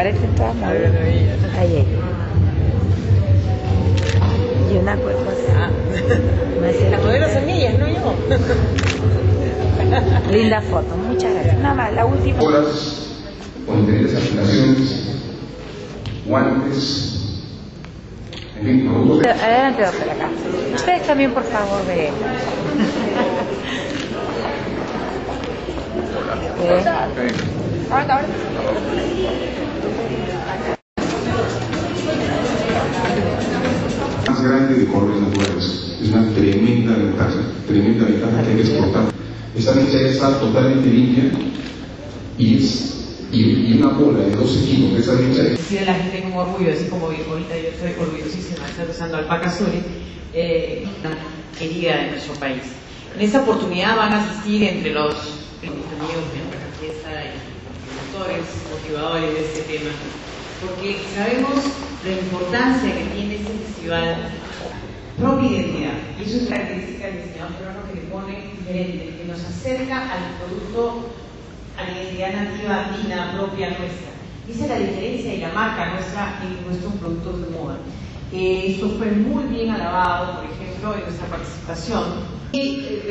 parecen todas modelos. Ahí. Y una cosa. Las modelos son ellas, no yo. Linda foto, muchas gracias. Nada más, la última. Horas con diferentes aplicaciones, guantes, en fin, productos. Adelante, doctora, acá. Ustedes también, por favor, veremos. Más grande de colores naturales. Es una tremenda ventaja que hay que exportar. Esta mecha ya está totalmente limpia y una bola de 12 kilos de esa mecha. Decir a la gente con orgullo, así como ahorita yo estoy orgullosísima de estar usando alpaca azul, querida de nuestro país. En esta oportunidad van a asistir entre los amigos de nuestra fiesta y promotores, motivadores de este tema, porque sabemos la importancia que tiene este festival, propia identidad, y eso es característica del diseñador peruano que le pone diferente, que nos acerca al producto, a la identidad nativa andina propia nuestra. Esa es la diferencia y la marca nuestra en nuestros productos de moda. Esto fue muy bien alabado, por ejemplo, en nuestra participación.